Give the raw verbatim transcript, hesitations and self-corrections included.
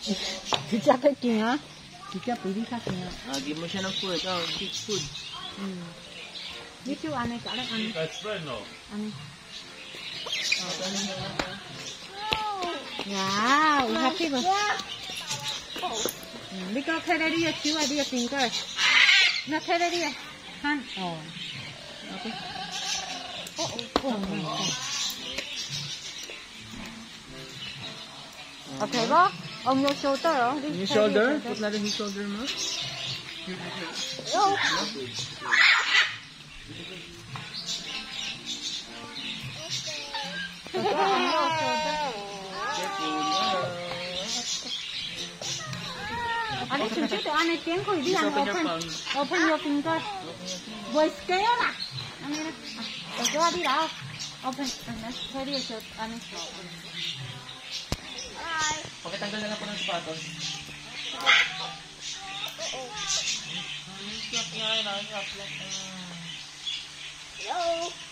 Kita packing ha? Kita pili ka niya. Ah, give mo siya ng food. Oh, big food. Hmm. Dito ane ka lang ane. That's right, no. Ane. Oh, ano na lang. Wow, happy ba? Đi có thế đây đi, chú ai đi tìm coi. Nó thế đây đi. Han. Oh. Okay. Oh, oh, oh. Okay ba? On your shoulder, oh. Your shoulder? Put natin yung shoulder mo. Oh. Ano susu tu ane tiang ko di ang open open your finger. Boy scale na. Ano na? Ito di daw. Open. Ano? Sorry shot ane. Ay. Pakitanggal na lang po ng sapatos. Hello.